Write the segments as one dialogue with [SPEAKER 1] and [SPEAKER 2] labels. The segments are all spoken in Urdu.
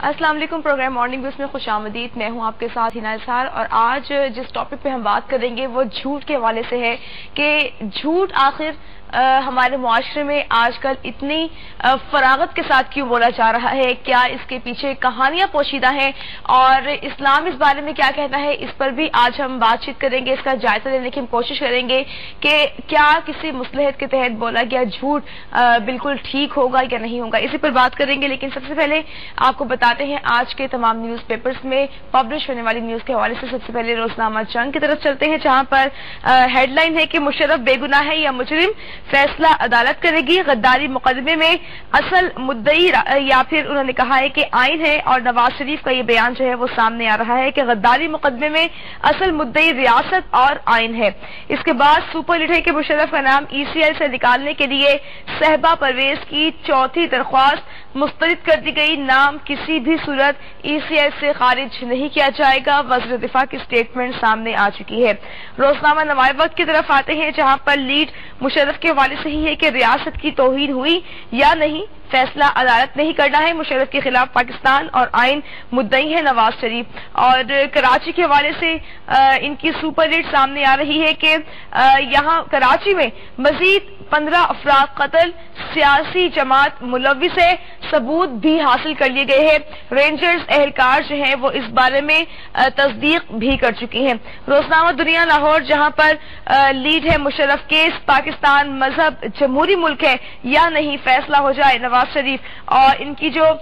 [SPEAKER 1] السلام علیکم، پروگرام مارننگ ویوز میں خوش آمدید. میں ہوں آپ کے ساتھ ہنا اظہار، اور آج جس ٹاپک پہ ہم بات کریں گے وہ جھوٹ کے حوالے سے ہے کہ جھوٹ آخر ہمارے معاشرے میں آج کل اتنی فراغت کے ساتھ کیوں بولا جا رہا ہے، کیا اس کے پیچھے کہانیاں پوشیدہ ہیں اور اسلام اس بارے میں کیا کہتا ہے، اس پر بھی آج ہم بات چیت کریں گے. اس کا جائزہ لینے کی ہم کوشش کریں گے کہ کیا کسی مصلحت کے تحت بولا گیا جھوٹ بالکل ٹھیک ہوگا یا نہیں ہوگا، اسی پر بات کریں گے. لیکن سب سے پہلے آپ کو بتاتے ہیں آج کے تمام نیوز پیپرز میں پبلش ہونے والی نیوز کے حوالے سے. سب سے پہلے روزنامہ جنگ کی طرف چلتے ہیں، جہاں پر ہیڈ لائن ہے کہ مشرف بے گناہ ہے یا مجرم، فیصلہ عدالت کرے گی. غداری مقدمے میں اصل مدعی یا پھر انہوں نے کہا ہے کہ آئین ہے، اور نواز شریف کا یہ بیان جو ہے وہ سامنے آ رہا ہے کہ غداری مقدمے میں اصل مدعی ریاست اور آئین ہے. اس کے بعد سپر لیڈ ہے کہ مشرف کا نام ECL سے نکالنے کے لیے صہبا پرویز کی چوتھی درخواست مسترد کر دی گئی. نام کسی بھی صورت ECL سے خارج نہیں کیا جائے گا. وزیر دفاع کی سٹیٹمنٹ سامنے آ چکی ہے. روزنامہ نوائے وقت کی طرف آتے ہیں، جہاں پر لیڈ مشرف کے حوالے سے ہی ہے کہ ریاست کی توہین ہوئی یا نہیں، فیصلہ عدالت نہیں کرنا ہے. مشرف کے خلاف پاکستان اور آئین مدعی ہے نواز شریف. اور کراچی کے حوالے سے ان کی سپر لیڈ سامنے آ رہی ہے کہ یہاں کراچی میں مزید 15 افراد قتل، سیاسی جماعت ملوث ہے، ثبوت بھی حاصل کر لیے گئے ہیں. رینجرز اہلکار جو ہیں وہ اس بارے میں تصدیق بھی کر چکی ہیں. روزنامہ دنیا لاہور، جہاں پر لیڈ ہے مشرف کیس پاکستان مذہب جمہوری ملک ہے یا نہیں، فیصلہ ہو جائے نواز شریف. اور ان کی جو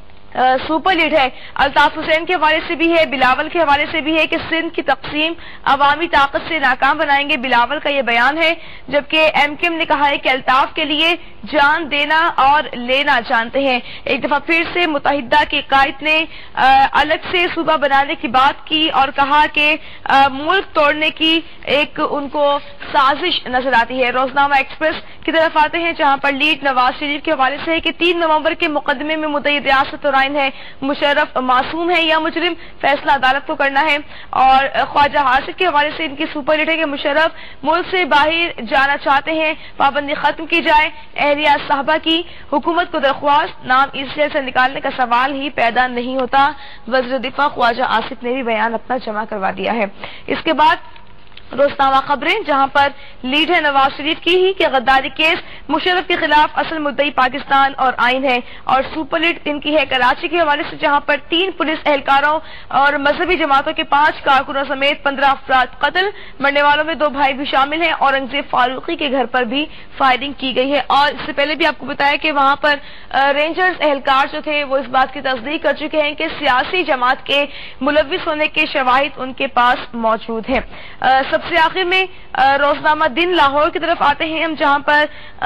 [SPEAKER 1] سپر لیڈ ہے الطاف حسین کے حوالے سے بھی ہے، بلاول کے حوالے سے بھی ہے کہ سندھ کی تقسیم عوامی طاقت سے ناکام بنائیں گے. بلاول کا یہ بیان ہے، جبکہ MKM نے کہا ہے کہ الطاف کے لیے جان دینا اور لینا جانتے ہیں. ایک دفعہ پھر سے متحدہ کے قائد نے الگ سے صوبہ بنانے کی بات کی اور کہا کہ ملک توڑنے کی ایک ان کو سازش نظر آتی ہے. روزنامہ ایکسپریس کی طرف آتے ہیں، جہاں پر لیڈ نواز شریف کے حوالے سے ہے کہ 3 نومبر کے مقدمے میں مدعی ریاست اور آئین ہے، مشرف معصوم ہے یا مجرم، فیصلہ عدالت کو کرنا ہے. اور خواجہ حاسد کے حوالے سے ان کی سپر لیڈ ہے کہ مشرف ملک سے باہر جانا چاہتے ہیں، پابندی ختم کی جائے. اہلیہ صاحبہ کی حکومت کو درخواست، نام ECL سے نکالنے کا سوال ہی پیدا نہیں ہوتا. وزیر دفاع خواجہ آصف نے بھی بیان اپنا جمع کروا دیا ہے. اس کے بعد روزنامہ خبریں، جہاں پر لیڈ ہے نواز شریف کی ہی کہ غداری کیس مشرف کے خلاف اصل مدعی پاکستان اور آئین ہے. اور سپر لیڈ ان کی ہے کراچی کے حوالے سے، جہاں پر 3 پولیس اہلکاروں اور مذہبی جماعتوں کے 5 کارکنوں سمیت 15 افراد قتل، مرنے والوں میں 2 بھائی بھی شامل ہیں. اورنگزیب فاروقی کے گھر پر بھی فائرنگ کی گئی ہے. اور اس سے پہلے بھی آپ کو بتایا کہ وہاں پر رینجرز اہلکار جو تھے وہ اس بات کی تصدیق کر چکے ہیں کہ سیاسی جماعت کے ملوث ہونے کے شواہد ان کے پاس موجود ہیں. سب سے آخر میں روزنامہ دن لاہور کی طرف آتے ہیں ہم، جہاں پر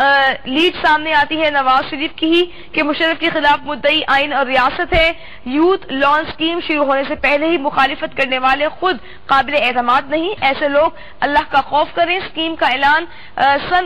[SPEAKER 1] لیڈ سامنے آتی ہے نواز شریف کی ہی کہ مشرف کے خلاف مدعی آئین اور ریاست ہے. یوتھ لون اسکیم شروع ہونے سے پہلے ہی مخالفت کرنے والے خود قابل اعتماد نہیں، ایسے لوگ اللہ کا خوف کریں. اسکیم کا اعلان سن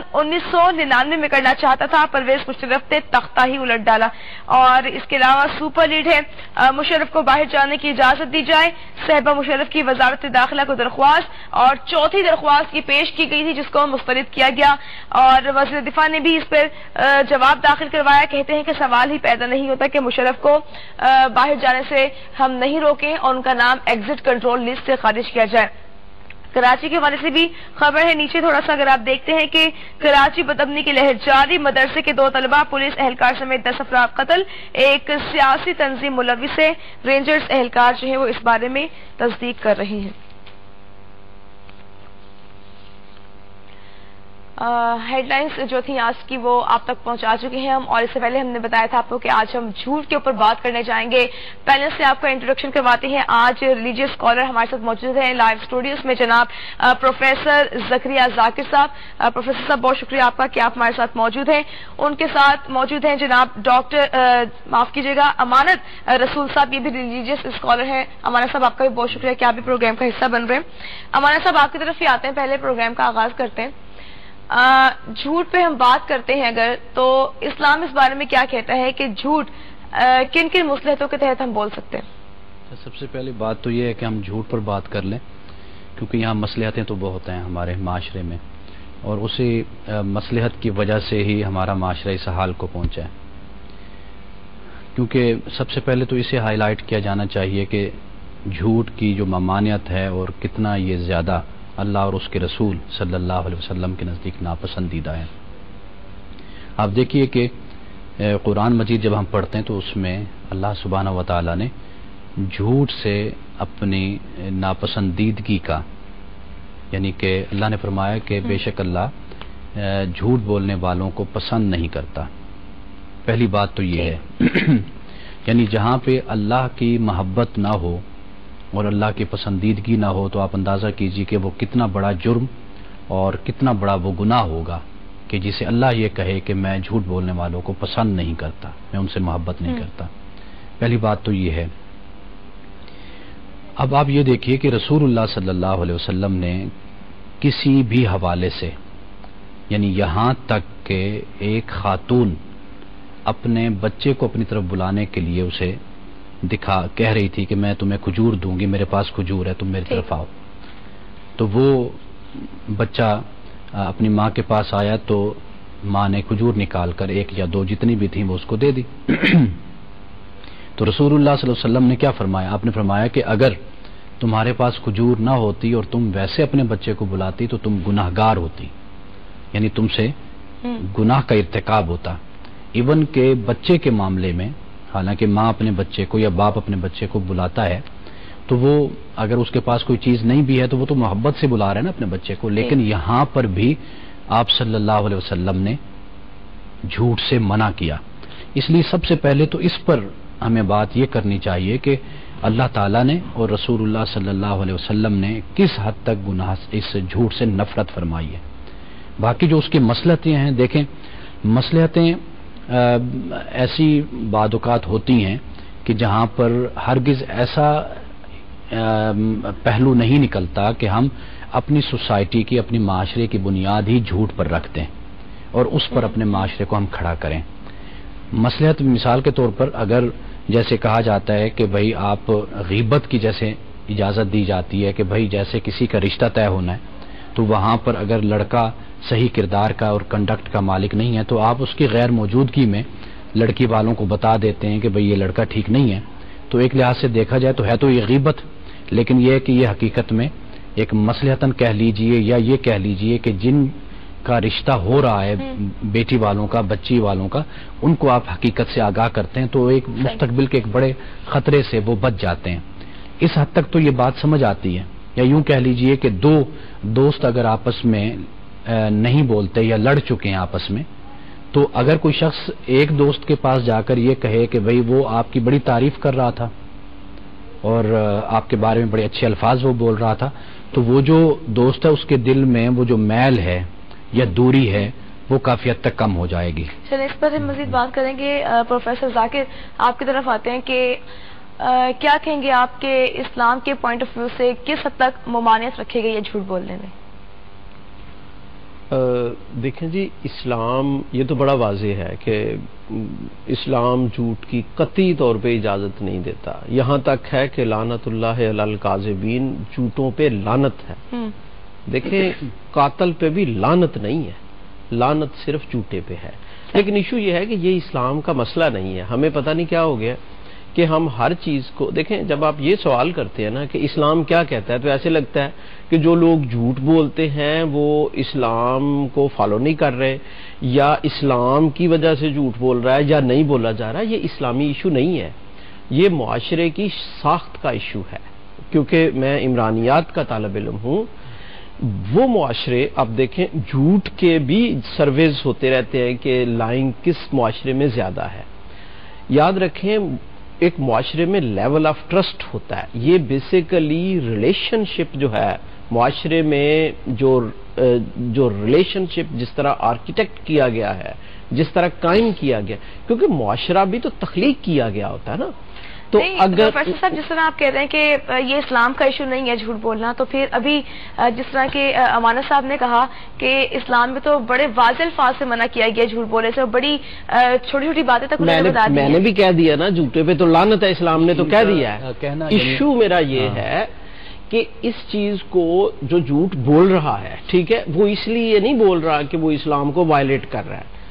[SPEAKER 1] 1999 میں کرنا چاہتا تھا، پرویز مشرف نے تختہ ہی الٹ ڈالا. اور اس کے علاوہ سپر لیڈ ہے مشرف کو باہر جانے کی اجازت دی جائے، صہبا مشرف کی وزارت داخلہ کو درخواست، اور چوتھی درخواست کی پیش کی گئی تھی جس کو مسترد کیا گیا. اور وزیر دفاع نے بھی اس پر جواب داخل کروایا. کہتے ہیں کہ سوال ہی پیدا نہیں ہوتا کہ مشرف کو باہر جانے سے ہم نہیں روکیں اور ان کا نام ایگزٹ کنٹرول لسٹ سے خارج کیا جائے. کراچی کے حوالے سے بھی خبر ہے نیچے تھوڑا سا اگر آپ دیکھتے ہیں کہ کراچی بدامنی کی لہر جاری، مدرسے کے 2 طلبہ پولیس اہلکار سمیت 10 افراد قتل، ایک سیاسی تنظیم ملوث ہے. رینجرز اہلکار جو ہے وہ اس بارے میں تصدیق کر رہے ہیں. ہیڈ لائنز جو تھیں آج کی وہ آپ تک پہنچا چکے ہیں ہم، اور اس سے پہلے ہم نے بتایا تھا آپ کو کہ آج ہم جھوٹ کے اوپر بات کرنے جائیں گے. پہلے سے آپ کو انٹروڈکشن کرواتے ہیں. آج ریلیجیس اسکالر ہمارے ساتھ موجود ہیں لائیو اسٹوڈیوز میں، جناب پروفیسر زکریا ذاکر صاحب. پروفیسر صاحب بہت شکریہ آپ کا کہ آپ ہمارے ساتھ موجود ہیں. ان کے ساتھ موجود ہیں جناب ڈاکٹر معاف کیجیے گا امانت رسول صاحب، یہ بھی ریلیجیس اسکالر ہیں. امانت صاحب آپ کا بھی بہت شکریہ کہ آپ بھی پروگرام کا حصہ بن رہے ہیں. امانت صاحب آپ کی طرف ہی آتے ہیں، پہلے پروگرام کا آغاز کرتے ہیں. جھوٹ پہ ہم بات کرتے ہیں اگر تو اسلام اس بارے میں کیا کہتا ہے کہ جھوٹ کن کن مصلحتوں کے تحت ہم بول سکتے ہیں؟
[SPEAKER 2] سب سے پہلی بات تو یہ ہے کہ ہم جھوٹ پر بات کر لیں، کیونکہ یہاں مصلحتیں تو بہت ہیں ہمارے معاشرے میں، اور اسی مصلحت کی وجہ سے ہی ہمارا معاشرہ اس حال کو پہنچا ہے. کیونکہ سب سے پہلے تو اسے ہائی لائٹ کیا جانا چاہیے کہ جھوٹ کی جو ممانعت ہے اور کتنا یہ زیادہ اللہ اور اس کے رسول صلی اللہ علیہ وسلم کے نزدیک ناپسندیدہ ہے. آپ دیکھیے کہ قرآن مجید جب ہم پڑھتے ہیں تو اس میں اللہ سبحانہ و تعالیٰ نے جھوٹ سے اپنی ناپسندیدگی کا، یعنی کہ اللہ نے فرمایا کہ بے شک اللہ جھوٹ بولنے والوں کو پسند نہیں کرتا. پہلی بات تو یہ ہے یعنی جہاں پہ اللہ کی محبت نہ ہو اور اللہ کی پسندیدگی نہ ہو تو آپ اندازہ کیجئے کہ وہ کتنا بڑا جرم اور کتنا بڑا وہ گناہ ہوگا کہ جسے اللہ یہ کہے کہ میں جھوٹ بولنے والوں کو پسند نہیں کرتا، میں ان سے محبت نہیں کرتا. پہلی بات تو یہ ہے. اب آپ یہ دیکھیے کہ رسول اللہ صلی اللہ علیہ وسلم نے کسی بھی حوالے سے، یعنی یہاں تک کہ ایک خاتون اپنے بچے کو اپنی طرف بلانے کے لیے اسے کہہ رہی تھی کہ میں تمہیں کھجور دوں گی، میرے پاس کھجور ہے، تم میری طرف آؤ، تو وہ بچہ اپنی ماں کے پاس آیا تو ماں نے کھجور نکال کر ایک یا دو جتنی بھی تھیں وہ اس کو دے دی. تو رسول اللہ صلی اللہ علیہ وسلم نے کیا فرمایا؟ آپ نے فرمایا کہ اگر تمہارے پاس کھجور نہ ہوتی اور تم ویسے اپنے بچے کو بلاتی تو تم گناہگار ہوتی، یعنی تم سے گناہ کا ارتکاب ہوتا. ایون کہ بچے کے معاملے میں حالانکہ ماں اپنے بچے کو یا باپ اپنے بچے کو بلاتا ہے تو وہ اگر اس کے پاس کوئی چیز نہیں بھی ہے تو وہ تو محبت سے بلا رہے ہیں نا اپنے بچے کو، لیکن یہاں پر بھی آپ صلی اللہ علیہ وسلم نے جھوٹ سے منع کیا. اس لیے سب سے پہلے تو اس پر ہمیں بات یہ کرنی چاہیے کہ اللہ تعالیٰ نے اور رسول اللہ صلی اللہ علیہ وسلم نے کس حد تک گناہ اس جھوٹ سے نفرت فرمائی ہے. باقی جو اس کی مصلحتیں ہیں، دیکھیں مصلحتیں ایسی بعض اوقات ہوتی ہیں کہ جہاں پر ہرگز ایسا پہلو نہیں نکلتا کہ ہم اپنی سوسائٹی کی، اپنی معاشرے کی بنیاد ہی جھوٹ پر رکھتے ہیں اور اس پر اپنے معاشرے کو ہم کھڑا کریں. مصلحت مثال کے طور پر اگر جیسے کہا جاتا ہے کہ بھائی آپ غیبت کی جیسے اجازت دی جاتی ہے کہ بھائی جیسے کسی کا رشتہ طے ہونا ہے تو وہاں پر اگر لڑکا صحیح کردار کا اور کنڈکٹ کا مالک نہیں ہے تو آپ اس کی غیر موجودگی میں لڑکی والوں کو بتا دیتے ہیں کہ بھئی یہ لڑکا ٹھیک نہیں ہے. تو ایک لحاظ سے دیکھا جائے تو ہے تو یہ غیبت، لیکن یہ ہے کہ یہ حقیقت میں ایک مصلحتاً کہہ لیجئے یا یہ کہہ لیجئے کہ جن کا رشتہ ہو رہا ہے بیٹی والوں کا، بچی والوں کا، ان کو آپ حقیقت سے آگاہ کرتے ہیں تو ایک مستقبل کے ایک بڑے خطرے سے وہ بچ جاتے ہیں. اس حد تک تو یہ بات سمجھ آتی ہے. یا یوں کہہ لیجئے کہ دو دوست اگر آپس میں نہیں بولتے یا لڑ چکے ہیں آپس میں، تو اگر کوئی شخص ایک دوست کے پاس جا کر یہ کہے کہ بھئی وہ آپ کی بڑی تعریف کر رہا تھا اور آپ کے بارے میں بڑے اچھے الفاظ وہ بول رہا تھا، تو وہ جو دوست ہے اس کے دل میں وہ جو میل ہے یا دوری ہے وہ کافی حد تک کم ہو جائے گی.
[SPEAKER 1] چلیں اس پر ہم مزید بات کریں گے. پروفیسر ذاکر آپ کی طرف آتے ہیں کہ کیا کہیں گے آپ کے اسلام کے پوائنٹ آف ویو سے کس حد تک ممانعت رکھے گئی ہے جھوٹ بولنے میں؟
[SPEAKER 3] دیکھیں جی، اسلام یہ تو بڑا واضح ہے کہ اسلام جھوٹ کی قطعی طور پہ اجازت نہیں دیتا. یہاں تک ہے کہ لعنت اللہ علی الکاذبین، جھوٹوں پہ لعنت ہے. دیکھیں قاتل پہ بھی لعنت نہیں ہے، لعنت صرف جھوٹے پہ ہے. لیکن ایشو یہ ہے کہ یہ اسلام کا مسئلہ نہیں ہے. ہمیں پتہ نہیں کیا ہو گیا کہ ہم ہر چیز کو دیکھیں. جب آپ یہ سوال کرتے ہیں نا کہ اسلام کیا کہتا ہے تو ایسے لگتا ہے کہ جو لوگ جھوٹ بولتے ہیں وہ اسلام کو فالو نہیں کر رہے یا اسلام کی وجہ سے جھوٹ بول رہا ہے یا نہیں بولا جا رہا ہے. یہ اسلامی ایشو نہیں ہے، یہ معاشرے کی ساخت کا ایشو ہے. کیونکہ میں عمرانیات کا طالب علم ہوں، وہ معاشرے اب دیکھیں جھوٹ کے بھی سرویز ہوتے رہتے ہیں کہ لائنگ کس معاشرے میں زیادہ ہے. یاد رکھیں ایک معاشرے میں لیول آف ٹرسٹ ہوتا ہے. یہ بیسیکلی ریلیشن شپ جو ہے معاشرے میں، جو ریلیشن شپ جس طرح آرکیٹیکٹ کیا گیا ہے، جس طرح قائم کیا گیا، کیونکہ معاشرہ بھی تو تخلیق کیا گیا ہوتا ہے نا. تو اگر
[SPEAKER 1] پروفیسر صاحب جس طرح آپ کہہ رہے ہیں کہ یہ اسلام کا ایشو نہیں ہے جھوٹ بولنا، تو پھر ابھی جس طرح کہ امانت صاحب نے کہا کہ اسلام میں تو بڑے واضح الفاظ سے منع کیا گیا جھوٹ بولنے سے، اور بڑی چھوٹی چھوٹی باتیں تک
[SPEAKER 3] میں نے بھی کہہ دیا نا، جھوٹے پہ تو لعنت ہے، اسلام نے تو کہہ دیا ہے. ایشو میرا یہ ہے کہ اس چیز کو جو جھوٹ بول رہا ہے، ٹھیک ہے، وہ اس لیے نہیں بول رہا کہ وہ اسلام کو وائلیٹ کر رہا ہے.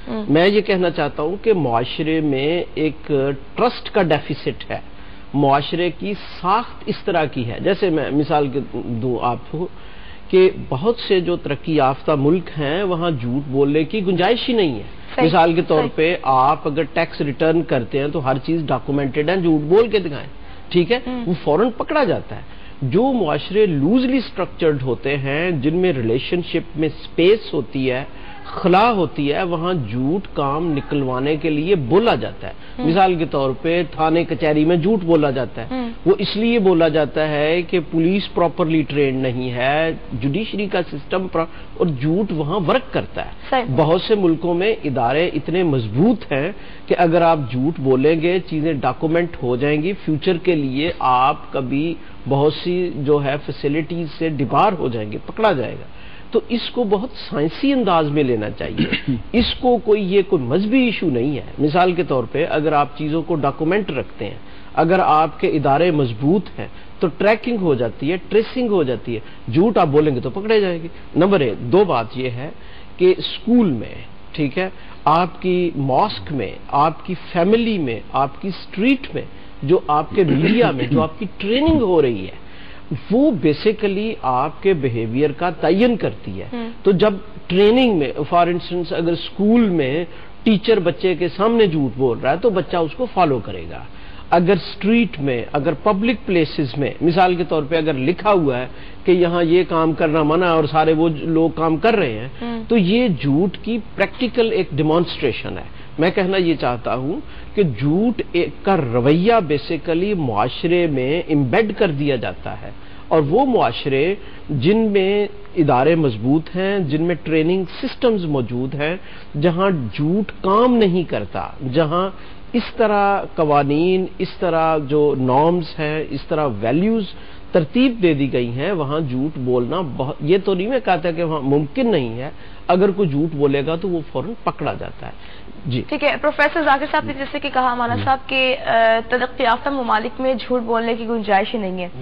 [SPEAKER 3] میں یہ کہنا چاہتا ہوں کہ معاشرے میں ایک ٹرسٹ کا ڈیفیسٹ ہے، معاشرے کی ساخت اس طرح کی ہے. جیسے میں مثال دوں آپ کو کہ بہت سے جو ترقی یافتہ ملک ہیں وہاں جھوٹ بولنے کی گنجائش ہی نہیں ہے. مثال کے طور پہ آپ اگر ٹیکس ریٹرن کرتے ہیں تو ہر چیز ڈاکومنٹڈ ہے، جھوٹ بول کے دکھائیں، ٹھیک ہے، وہ فوراً پکڑا جاتا ہے. جو معاشرے لوزلی سٹرکچرڈ ہوتے ہیں، جن میں ریلیشن شپ میں سپیس ہوتی ہے، خلا ہوتی ہے، وہاں جھوٹ کام نکلوانے کے لیے بولا جاتا ہے. مثال کے طور پہ تھانے کچہری میں جھوٹ بولا جاتا ہے. وہ اس لیے بولا جاتا ہے کہ پولیس پراپرلی ٹرینڈ نہیں ہے، جوڈیشری کا سسٹم اور جھوٹ وہاں ورک کرتا ہے. بہت سے ملکوں میں ادارے اتنے مضبوط ہیں کہ اگر آپ جھوٹ بولیں گے چیزیں ڈاکومنٹ ہو جائیں گی، فیوچر کے لیے آپ کبھی بہت سی جو ہے فیسلٹیز سے ڈبار ہو جائیں گے، پکڑا جائے گا. تو اس کو بہت سائنسی انداز میں لینا چاہیے. اس کو یہ کوئی مذہبی ایشو نہیں ہے. مثال کے طور پہ اگر آپ چیزوں کو ڈاکومنٹ رکھتے ہیں، اگر آپ کے ادارے مضبوط ہیں تو ٹریکنگ ہو جاتی ہے، ٹریسنگ ہو جاتی ہے. جھوٹ آپ بولیں گے تو پکڑے جائیں گے. نمبر 1. 2 بات یہ ہے کہ اسکول میں، ٹھیک ہے، آپ کی ماسک میں، آپ کی فیملی میں، آپ کی اسٹریٹ میں، جو آپ کے میڈیا میں جو آپ کی ٹریننگ ہو رہی ہے، وہ بیسیکلی آپ کے بیہیویئر کا تعین کرتی ہے. تو جب ٹریننگ میں فار انسٹنس اگر اسکول میں ٹیچر بچے کے سامنے جھوٹ بول رہا ہے تو بچہ اس کو فالو کرے گا. اگر اسٹریٹ میں، اگر پبلک پلیسز میں، مثال کے طور پہ اگر لکھا ہوا ہے کہ یہاں یہ کام کرنا منع ہے اور سارے وہ لوگ کام کر رہے ہیں، تو یہ جھوٹ کی پریکٹیکل ایک ڈیمانسٹریشن ہے. میں کہنا یہ چاہتا ہوں کہ جھوٹ کا رویہ بیسیکلی معاشرے میں امبیڈ کر دیا جاتا ہے، اور وہ معاشرے جن میں ادارے مضبوط ہیں، جن میں ٹریننگ سسٹمز موجود ہیں، جہاں جھوٹ کام نہیں کرتا، جہاں اس طرح قوانین، اس طرح جو نارمز ہیں، اس طرح ویلیوز ترتیب دے دی گئی ہیں، وہاں جھوٹ بولنا یہ تو نہیں میں کہتا کہ وہاں ممکن نہیں ہے. اگر کوئی جھوٹ بولے گا تو وہ فوراً پکڑا جاتا ہے. جی
[SPEAKER 1] ٹھیک ہے. پروفیسر ذاکر صاحب نے جیسے کہ کہا مولانا صاحب کہ ترقی یافتہ ممالک میں جھوٹ بولنے کی گنجائش ہی نہیں ہے،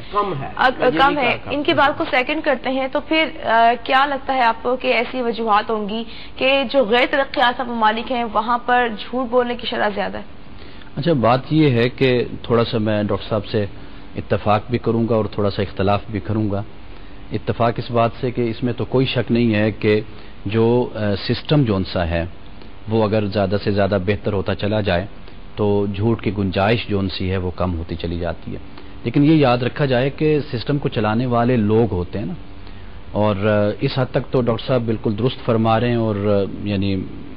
[SPEAKER 1] کم ہے. ان کی بات کو سیکنڈ کرتے ہیں تو پھر کیا لگتا ہے آپ کو کہ ایسی وجوہات ہوں گی کہ جو غیر ترقی یافتہ ممالک ہیں وہاں پر جھوٹ بولنے کی شرح زیادہ ہے؟
[SPEAKER 2] اچھا، بات یہ ہے کہ تھوڑا سا میں ڈاکٹر صاحب سے اتفاق بھی کروں گا اور تھوڑا سا اختلاف بھی کروں گا. اتفاق اس بات سے کہ اس میں تو کوئی شک نہیں ہے کہ جو سسٹم جون سا ہے وہ اگر زیادہ سے زیادہ بہتر ہوتا چلا جائے تو جھوٹ کی گنجائش جون سی ہے وہ کم ہوتی چلی جاتی ہے. لیکن یہ یاد رکھا جائے کہ سسٹم کو چلانے والے لوگ ہوتے ہیں نا، اور اس حد تک تو ڈاکٹر صاحب بالکل درست فرما رہے ہیں. اور یعنی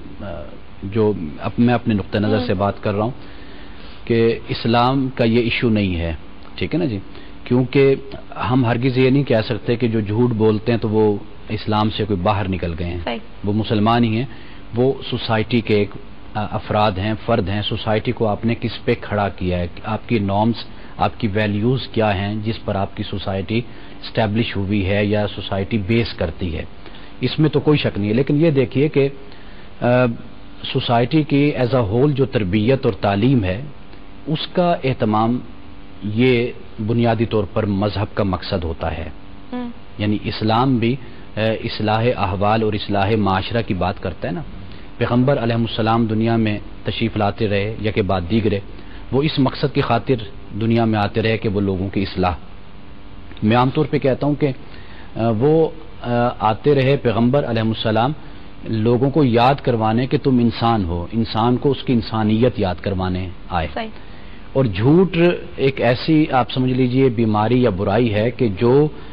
[SPEAKER 2] جو میں اپنے نقطہ نظر سے بات کر رہا ہوں کہ اسلام کا یہ ایشو نہیں ہے، ٹھیک ہے نا جی، کیونکہ ہم ہرگز یہ نہیں کہہ سکتے کہ جو جھوٹ بولتے ہیں تو وہ اسلام سے کوئی باہر نکل گئے ہیں. وہ مسلمان ہی ہیں، وہ سوسائٹی کے ایک افراد ہیں، فرد ہیں. سوسائٹی کو آپ نے کس پہ کھڑا کیا ہے، آپ کی نارمز، آپ کی ویلیوز کیا ہیں جس پر آپ کی سوسائٹی اسٹیبلش ہوئی ہے یا سوسائٹی بیس کرتی ہے، اس میں تو کوئی شک نہیں ہے. لیکن یہ دیکھیے کہ سوسائٹی کی ایز اے ہول جو تربیت اور تعلیم ہے اس کا اہتمام یہ بنیادی طور پر مذہب کا مقصد ہوتا ہے. یعنی اسلام بھی اصلاح احوال اور اصلاح معاشرہ کی بات کرتا ہے نا. پیغمبر علیہ السلام دنیا میں تشریف لاتے رہے یا کہ بعد دیگرے، وہ اس مقصد کی خاطر دنیا میں آتے رہے کہ وہ لوگوں کی اصلاح. میں عام طور پہ کہتا ہوں کہ وہ آتے رہے پیغمبر علیہ السلام لوگوں کو یاد کروانے کہ تم انسان ہو، انسان کو اس کی انسانیت یاد کروانے آئے. اور جھوٹ ایک ایسی آپ سمجھ لیجئے بیماری یا برائی ہے کہ جو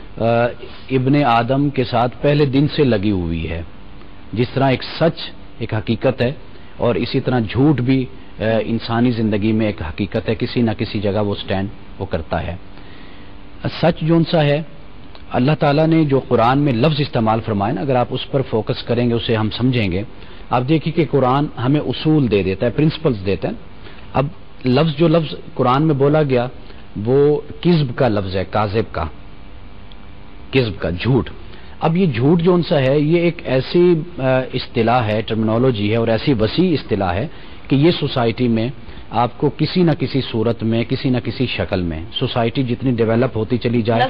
[SPEAKER 2] ابن آدم کے ساتھ پہلے دن سے لگی ہوئی ہے. جس طرح ایک سچ ایک حقیقت ہے اور اسی طرح جھوٹ بھی انسانی زندگی میں ایک حقیقت ہے، کسی نہ کسی جگہ وہ سٹینڈ وہ کرتا ہے. سچ جون سا ہے، اللہ تعالیٰ نے جو قرآن میں لفظ استعمال فرمائے نا، اگر آپ اس پر فوکس کریں گے، اسے ہم سمجھیں گے. آپ دیکھیے کہ قرآن ہمیں اصول دے دیتا ہے، پرنسپلز دیتا ہے. اب جو لفظ قرآن میں بولا گیا وہ کذب کا لفظ ہے، کاذب کا، کذب کا، جھوٹ. اب یہ جھوٹ جون سا ہے یہ ایک ایسی اصطلاح ہے، ٹرمینالوجی ہے اور ایسی وسیع اصطلاح ہے کہ یہ سوسائٹی میں آپ کو کسی نہ کسی صورت میں کسی نہ کسی شکل میں سوسائٹی جتنی ڈیولپ ہوتی چلی جائے،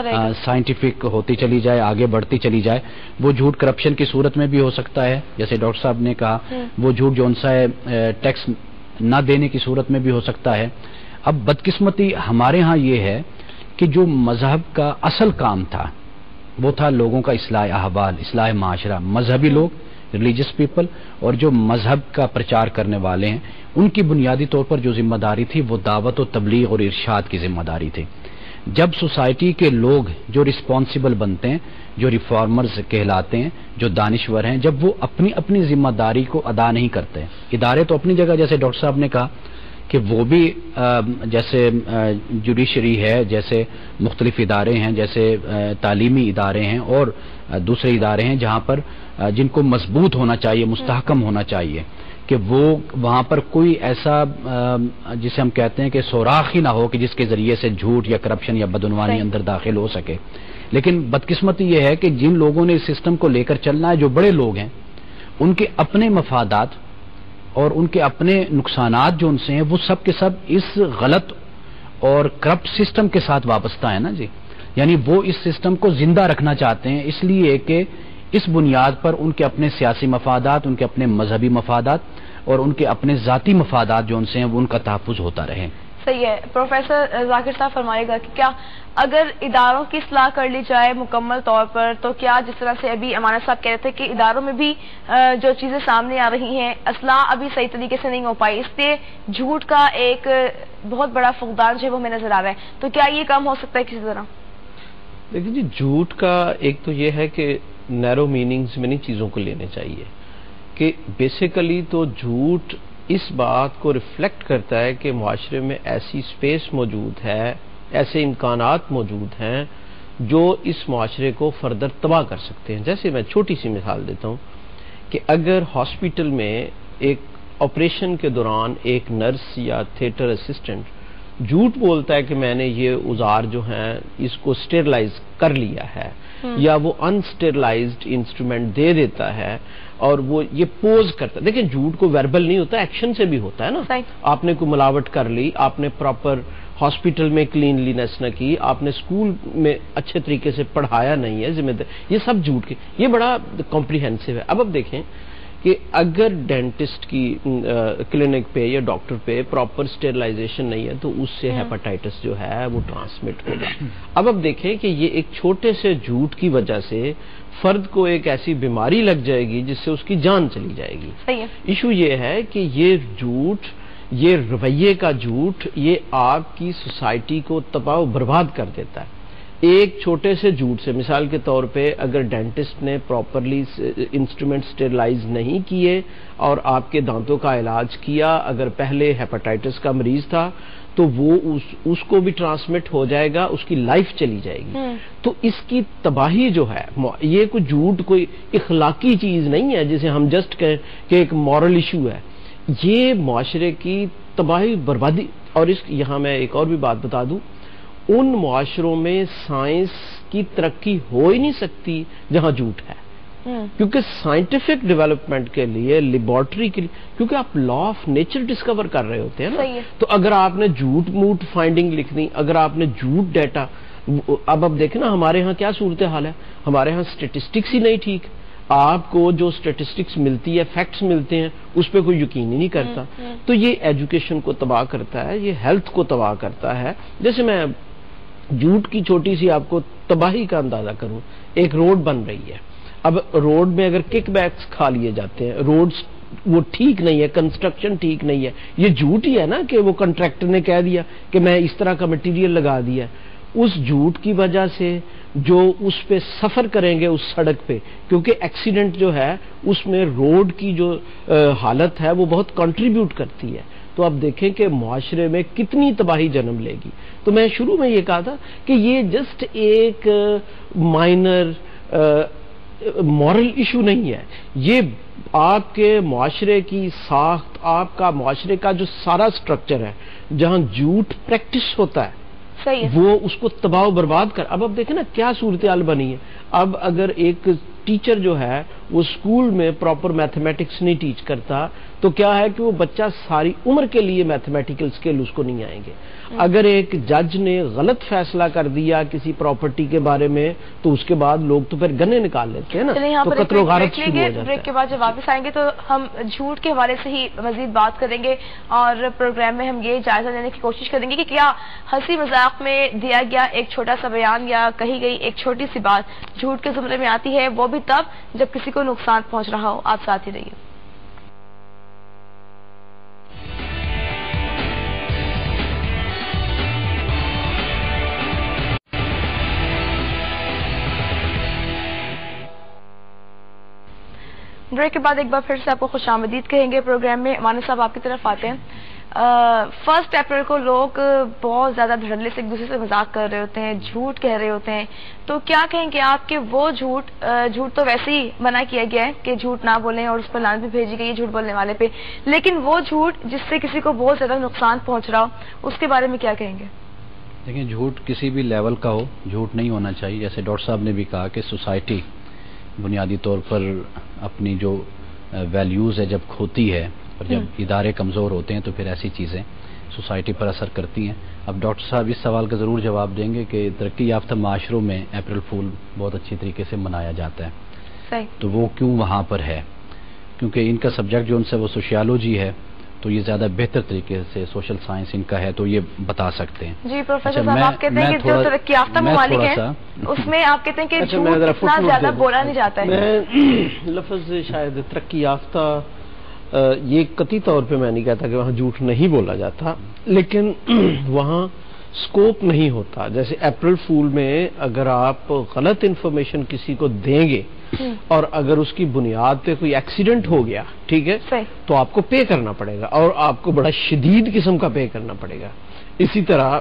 [SPEAKER 2] سائنٹیفک ہوتی چلی جائے، آگے بڑھتی چلی جائے، وہ جھوٹ کرپشن کی صورت میں بھی ہو سکتا ہے، جیسے ڈاکٹر صاحب نے کہا وہ جھوٹ جو ان سا ہے ٹیکس نہ دینے کی صورت میں بھی ہو سکتا ہے۔ اب بدقسمتی ہمارے ہاں یہ ہے کہ جو مذہب کا اصل کام تھا وہ تھا لوگوں کا اصلاح احوال، اصلاح معاشرہ، مذہبی لوگ، ریلیجس پیپل، اور جو مذہب کا پرچار کرنے والے ہیں ان کی بنیادی طور پر جو ذمہ داری تھی وہ دعوت و تبلیغ اور ارشاد کی ذمہ داری تھی۔ جب سوسائٹی کے لوگ جو رسپانسبل بنتے ہیں، جو ریفارمرز کہلاتے ہیں، جو دانشور ہیں، جب وہ اپنی اپنی ذمہ داری کو ادا نہیں کرتے، ادارے تو اپنی جگہ جیسے ڈاکٹر صاحب نے کہا کہ وہ بھی جیسے جوڈیشری ہے، جیسے مختلف ادارے ہیں، جیسے تعلیمی ادارے ہیں اور دوسرے ادارے ہیں جہاں پر جن کو مضبوط ہونا چاہیے، مستحکم ہونا چاہیے کہ وہ وہاں پر کوئی ایسا جسے ہم کہتے ہیں کہ سوراخ ہی نہ ہو کہ جس کے ذریعے سے جھوٹ یا کرپشن یا بدعنوانی اندر داخل ہو سکے۔ لیکن بدقسمتی یہ ہے کہ جن لوگوں نے اس سسٹم کو لے کر چلنا ہے، جو بڑے لوگ ہیں، ان کے اپنے مفادات اور ان کے اپنے نقصانات جو ان سے ہیں وہ سب کے سب اس غلط اور کرپٹ سسٹم کے ساتھ وابستہ ہے نا جی، یعنی وہ اس سسٹم کو زندہ رکھنا چاہتے ہیں اس لیے کہ اس بنیاد پر ان کے اپنے سیاسی مفادات، ان کے اپنے مذہبی مفادات اور ان کے اپنے ذاتی مفادات جو ان سے ہیں وہ ان کا تحفظ ہوتا رہے۔
[SPEAKER 1] صحیح ہے۔ پروفیسر ذاکر صاحب فرمائے گا کہ کیا اگر اداروں کی اصلاح کر لی جائے مکمل طور پر تو کیا جس طرح سے ابھی امانت صاحب کہہ رہے تھے کہ اداروں میں بھی جو چیزیں سامنے آ رہی ہیں اصلاح ابھی صحیح طریقے سے نہیں ہو پائی، اس لیے جھوٹ کا ایک بہت بڑا فقدان جو ہے وہ ہمیں نظر آ رہا ہے، تو کیا یہ کم ہو سکتا ہے کسی طرح؟
[SPEAKER 3] دیکھیں جی، جھوٹ کا ایک تو یہ ہے کہ نیرو میننگز میں نہیں چیزوں کو لینے چاہیے، کہ بیسیکلی تو جھوٹ اس بات کو ریفلیکٹ کرتا ہے کہ معاشرے میں ایسی سپیس موجود ہے، ایسے امکانات موجود ہیں جو اس معاشرے کو فردر تباہ کر سکتے ہیں۔ جیسے میں چھوٹی سی مثال دیتا ہوں کہ اگر ہاسپٹل میں ایک آپریشن کے دوران ایک نرس یا تھیٹر اسسٹنٹ جھوٹ بولتا ہے کہ میں نے یہ اوزار جو ہیں اس کو سٹیرلائز کر لیا ہے، یا وہ انسٹیرلائزڈ انسٹرومنٹ دے دیتا ہے اور وہ یہ پوز کرتا ہے۔ دیکھیں جھوٹ کو وربل نہیں ہوتا، ایکشن سے بھی ہوتا ہے نا۔ آپ نے کوئی ملاوٹ کر لی، آپ نے پراپر ہاسپٹل میں کلینلینس نہ کی، آپ نے اسکول میں اچھے طریقے سے پڑھایا نہیں ہے، ذمہ دار، یہ سب جھوٹ کے، یہ بڑا کمپریہنسو ہے۔ اب دیکھیں کہ اگر ڈینٹسٹ کی کلینک پہ یا ڈاکٹر پہ پراپر سٹیرلائزیشن نہیں ہے تو اس سے ہیپاٹائٹس جو ہے وہ ٹرانسمٹ ہوگا۔ اب دیکھیں کہ یہ ایک چھوٹے سے جھوٹ کی وجہ سے فرد کو ایک ایسی بیماری لگ جائے گی جس سے اس کی جان چلی جائے گی۔ ایشو یہ ہے کہ یہ جھوٹ، یہ رویے کا جھوٹ، یہ آپ کی سوسائٹی کو تباہ و برباد کر دیتا ہے۔ ایک چھوٹے سے جھوٹ سے، مثال کے طور پہ اگر ڈینٹسٹ نے پراپرلی انسٹرومنٹ سٹیرلائز نہیں کیے اور آپ کے دانتوں کا علاج کیا، اگر پہلے ہیپاٹائٹس کا مریض تھا تو وہ اس کو بھی ٹرانسمٹ ہو جائے گا، اس کی لائف چلی جائے گی۔ تو اس کی تباہی جو ہے، یہ کوئی جھوٹ کوئی اخلاقی چیز نہیں ہے جسے ہم جسٹ کہیں کہ ایک مورل ایشو ہے، یہ معاشرے کی تباہی بربادی۔ اور یہاں میں ایک اور بھی بات بتا دوں، ان معاشروں میں سائنس کی ترقی ہو ہی نہیں سکتی جہاں جھوٹ ہے، کیونکہ سائنٹیفک ڈیولپمنٹ کے لیے، لیبارٹری کے لیے، کیونکہ آپ لا آف نیچر ڈسکور کر رہے ہوتے ہیں نا، تو اگر آپ نے جھوٹ موٹ فائنڈنگ لکھنی، اگر آپ نے جھوٹ ڈیٹا، اب دیکھیں نا ہمارے ہاں کیا صورتحال ہے، ہمارے ہاں سٹیٹسٹکس ہی نہیں ٹھیک، آپ کو جو سٹیٹسٹکس ملتی ہے، فیکٹس ملتے ہیں، اس پہ کوئی یقین ہی نہیں کرتا، تو یہ ایجوکیشن کو تباہ کرتا ہے، یہ ہیلتھ کو تباہ کرتا ہے۔ جیسے میں جھوٹ کی چھوٹی سی آپ کو تباہی کا اندازہ کروں، ایک روڈ بن رہی ہے، اب روڈ میں اگر کک بیکس کھا لیے جاتے ہیں، روڈز وہ ٹھیک نہیں ہے، کنسٹرکشن ٹھیک نہیں ہے، یہ جھوٹ ہی ہے نا کہ وہ کنٹریکٹر نے کہہ دیا کہ میں اس طرح کا مٹیریل لگا دیا۔ اس جھوٹ کی وجہ سے جو اس پہ سفر کریں گے اس سڑک پہ، کیونکہ ایکسیڈنٹ جو ہے اس میں روڈ کی جو حالت ہے وہ بہت کنٹریبیوٹ کرتی ہے، تو اب دیکھیں کہ معاشرے میں کتنی تباہی جنم لے گی۔ تو میں شروع میں یہ کہا تھا کہ یہ جسٹ ایک مائنر مورل ایشو نہیں ہے، یہ آپ کے معاشرے کی ساخت، آپ کا معاشرے کا جو سارا سٹرکچر ہے جہاں جھوٹ پریکٹس ہوتا ہے وہ اس کو تباہ و برباد کر۔ اب دیکھیں نا کیا صورتحال بنی ہے، اب اگر ایک ٹیچر جو ہے وہ اسکول میں پراپر میتھمیٹکس نہیں ٹیچ کرتا تو کیا ہے کہ وہ بچہ ساری عمر کے لیے میتھمیٹیکل اسکل اس کو نہیں آئیں گے. اگر ایک جج نے غلط فیصلہ کر دیا کسی پراپرٹی کے بارے میں تو اس کے بعد لوگ تو پھر گنے نکال لیتے ہیں نا, تو قتل و غارت شروع ہو جاتا ہے.
[SPEAKER 1] بریک کے بعد جب واپس آئیں گے تو ہم جھوٹ کے حوالے سے ہی مزید بات کریں گے, اور پروگرام میں ہم یہ جائزہ لینے کی کوشش کریں گے کہ کیا ہنسی مذاق میں دیا گیا ایک چھوٹا سا بیان یا کہی گئی ایک چھوٹی سی بات جھوٹ کے زمرے میں آتی ہے, وہ بھی تب جب کسی کو نقصان پہنچ رہا ہو. آپ ساتھ ہی رہیے. بریک کے بعد ایک بار پھر سے آپ کو خوش آمدید کہیں گے پروگرام میں. مانو صاحب آپ کی طرف آتے ہیں. 1 اپریل کو لوگ بہت زیادہ دھڑلے سے ایک دوسرے سے مذاق کر رہے ہوتے ہیں, جھوٹ کہہ رہے ہوتے ہیں, تو کیا کہیں گے آپ کہ وہ جھوٹ تو ویسے ہی منع کیا گیا ہے کہ جھوٹ نہ بولیں اور اس پر لعنت بھی بھیجی گئی ہے جھوٹ بولنے والے پہ, لیکن وہ جھوٹ جس سے کسی کو بہت زیادہ نقصان پہنچ رہا ہو اس کے بارے میں کیا کہیں گے؟
[SPEAKER 2] دیکھیں, جھوٹ کسی بھی لیول کا ہو جھوٹ نہیں ہونا چاہیے. جیسے ڈاکٹر صاحب نے بھی کہا کہ سوسائٹی بنیادی طور پر اپنی جو ویلیوز ہے جب کھوتی ہے اور جب ادارے کمزور ہوتے ہیں تو پھر ایسی چیزیں سوسائٹی پر اثر کرتی ہیں. اب ڈاکٹر صاحب اس سوال کا ضرور جواب دیں گے کہ ترقی یافتہ معاشروں میں اپریل فول بہت اچھی طریقے سے منایا جاتا ہے, تو وہ کیوں وہاں پر ہے؟ کیونکہ ان کا سبجیکٹ جو ان سے وہ سوشیالوجی ہے, تو یہ زیادہ بہتر طریقے سے سوشل سائنس ان کا ہے, تو یہ بتا سکتے ہیں.
[SPEAKER 1] جی پروفیسر صاحب, آپ کہتے ہیں کہ جو ترقی یافتہ ممالک ہیں اس میں آپ کہتے ہیں کہ جھوٹ اتنا زیادہ بولا نہیں جاتا ہے.
[SPEAKER 3] میں لفظ شاید ترقی یافتہ یہ قطعی طور پہ میں نہیں کہتا کہ وہاں جھوٹ نہیں بولا جاتا, لیکن وہاں سکوپ نہیں ہوتا. جیسے اپریل فول میں اگر آپ غلط انفارمیشن کسی کو دیں گے اور اگر اس کی بنیاد پہ کوئی ایکسیڈنٹ ہو گیا, ٹھیک ہے, تو آپ کو پے کرنا پڑے گا, اور آپ کو بڑا شدید قسم کا پے کرنا پڑے گا. اسی طرح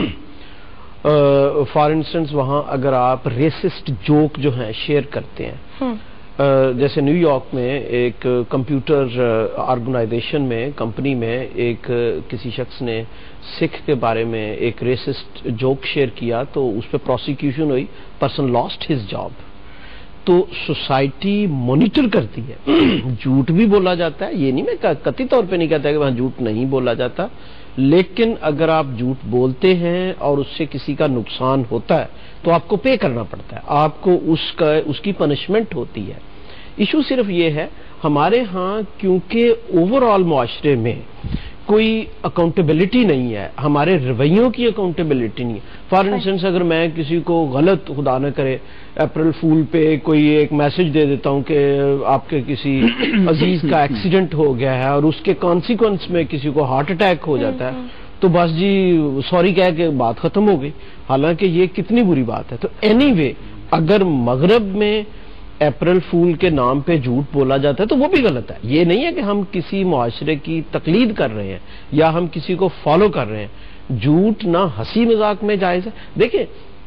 [SPEAKER 3] فار انسٹنس وہاں اگر آپ ریسسٹ جوک جو ہیں شیئر کرتے ہیں, جیسے نیو یارک میں ایک کمپیوٹر آرگنائزیشن میں کمپنی میں ایک کسی شخص نے سکھ کے بارے میں ایک ریسسٹ جوک شیئر کیا تو اس پہ پروسیکیوشن ہوئی, پرسن لاسٹ ہز جاب. تو سوسائٹی مانیٹر کرتی ہے. جھوٹ بھی بولا جاتا ہے, یہ نہیں میں قطعی طور پہ نہیں کہتا کہ وہاں جھوٹ نہیں بولا جاتا, لیکن اگر آپ جھوٹ بولتے ہیں اور اس سے کسی کا نقصان ہوتا ہے تو آپ کو پے کرنا پڑتا ہے, آپ کو اس کی پنشمنٹ ہوتی ہے. ایشو صرف یہ ہے ہمارے ہاں کیونکہ اوور آل معاشرے میں کوئی اکاؤنٹیبلٹی نہیں ہے, ہمارے رویوں کی اکاؤنٹیبلٹی نہیں ہے. فار انسٹنس اگر میں کسی کو غلط خدا نہ کرے اپریل فول پہ کوئی ایک میسج دے دیتا ہوں کہ آپ کے کسی عزیز کا ایکسیڈنٹ ہو گیا ہے اور اس کے کانسیکوینس میں کسی کو ہارٹ اٹیک ہو جاتا ہے, تو بس جی سوری کہہ کے بات ختم ہو گئی, حالانکہ یہ کتنی بری بات ہے. تو اینی وے اگر مغرب میں اپریل فول کے نام پہ جھوٹ بولا جاتا ہے تو وہ بھی غلط ہے. یہ نہیں ہے کہ ہم کسی معاشرے کی تقلید کر رہے ہیں یا ہم کسی کو فالو کر رہے ہیں. جھوٹ نہ ہنسی مذاق میں جائز ہے. دیکھیں,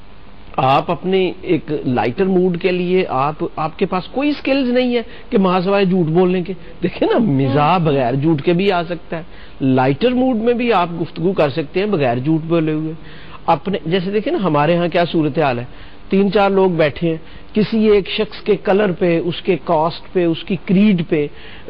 [SPEAKER 3] آپ اپنے ایک لائٹر موڈ کے لیے آپ کے پاس کوئی سکلز نہیں ہے کہ مہاسوائے جھوٹ بولنے کے. دیکھیں نا, مزاح بغیر جھوٹ کے بھی آ سکتا ہے. لائٹر موڈ میں بھی آپ گفتگو کر سکتے ہیں بغیر جھوٹ بولے ہوئے. اپنے جیسے دیکھیں نا ہمارے ہاں کیا صورتحال ہے, 3-4 لوگ بیٹھے ہیں, کسی ایک شخص کے کلر پہ, اس کے کاسٹ پہ, اس کی کریڈ پہ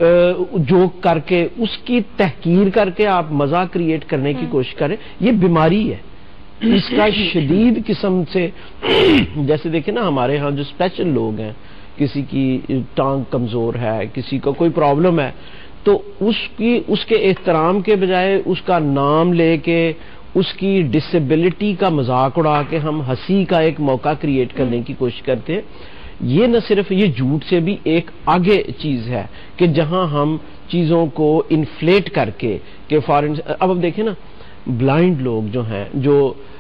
[SPEAKER 3] جوک کر کے, اس کی تحقیر کر کے آپ مزہ کریٹ کرنے کی کوشش کریں. یہ بیماری ہے, اس کا شدید قسم سے. جیسے دیکھیں نا ہمارے ہاں جو اسپیشل لوگ ہیں, کسی کی ٹانگ کمزور ہے, کسی کا کوئی پرابلم ہے, تو اس کے احترام کے بجائے اس کا نام لے کے اس کی ڈسیبلٹی کا مذاق اڑا کے ہم ہنسی کا ایک موقع کریٹ کرنے کی کوشش کرتے ہیں. یہ نہ صرف یہ جھوٹ سے بھی ایک آگے چیز ہے کہ جہاں ہم چیزوں کو انفلیٹ کر کے کہ اب دیکھیں نا, بلائنڈ لوگ جو ہیں, جو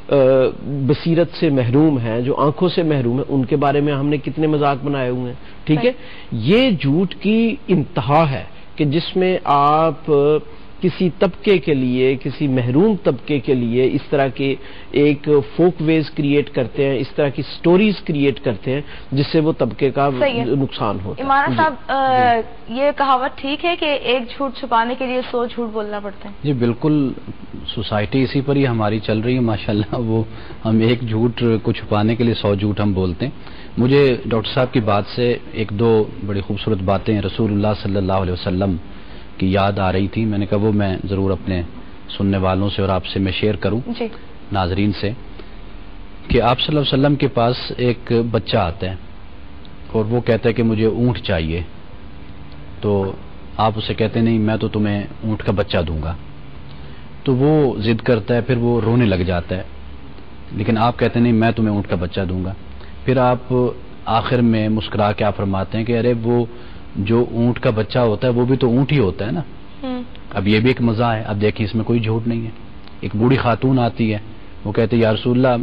[SPEAKER 3] بصیرت سے محروم ہیں, جو آنکھوں سے محروم ہیں, ان کے بارے میں ہم نے کتنے مذاق بنائے ہوئے ہیں. ٹھیک ہے, یہ جھوٹ کی انتہا ہے کہ جس میں آپ کسی طبقے کے لیے, کسی محروم طبقے کے لیے اس طرح کے ایک فوک ویز کریٹ کرتے ہیں, اس طرح کی سٹوریز کریٹ کرتے ہیں جس سے وہ طبقے کا نقصان ہوتا ہے.
[SPEAKER 1] عمارت صاحب, یہ کہاوت ٹھیک ہے کہ ایک جھوٹ چھپانے کے لیے 100 جھوٹ بولنا پڑتا ہے؟
[SPEAKER 2] جی بالکل सोसाइटी इसी पर ही हमारी चल रही है माशाल्लाह। वो हम एक झूठ को छुपाने के लिए 100 झूठ हम बोलते हैं। मुझे डॉक्टर साहब की बात से एक दो बड़ी खूबसूरत बातें रसूलुल्लाह सल्लल्लाहु अलैहि वसल्लम की याद आ रही थी। मैंने कहा वो मैं ज़रूर अपने सुनने वालों से और आपसे मैं शेयर करूं नाजरीन से, कि आप सल्लल्लाहु अलैहि वसल्लम के पास एक बच्चा आता है और वो कहता है कि मुझे ऊँट चाहिए। तो आप उसे कहते नहीं मैं तो तुम्हें ऊँट का बच्चा दूंगा। तो वो जिद करता है, फिर वो रोने लग जाता है, लेकिन आप कहते नहीं मैं तुम्हें ऊँट का बच्चा दूंगा। फिर आप आखिर में मुस्कुरा के आप फरमाते हैं कि अरे वो जो ऊँट का बच्चा होता है वो भी तो ऊँट ही होता है ना। अब ये भी एक मजा है। अब देखिए इसमें कोई झूठ नहीं है। एक बूढ़ी खातून आती है, वो कहते या रसूलल्लाह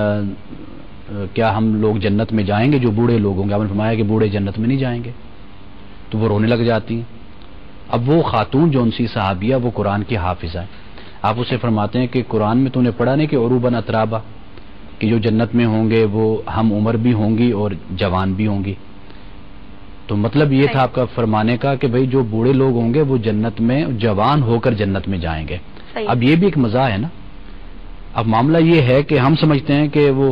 [SPEAKER 2] क्या हम लोग जन्नत में जाएंगे जो बूढ़े लोग होंगे? आपने फरमाया कि बूढ़े जन्नत में नहीं जाएंगे। तो वो रोने लग जाती हैं। अब वो खातून जो उनसी सहाबिया वो कुरान की हाफिजा है। आप उसे फरमाते हैं कि कुरान में तूने पढ़ा नहीं कि उरूबन अतराबा, कि जो जन्नत में होंगे वो हम उम्र भी होंगी और जवान भी होंगी। तो मतलब ये था आपका फरमाने का कि भाई जो बूढ़े लोग होंगे वो जन्नत में जवान होकर जन्नत में जाएंगे। अब ये भी एक मजा है ना। अब मामला ये है कि हम समझते हैं कि वो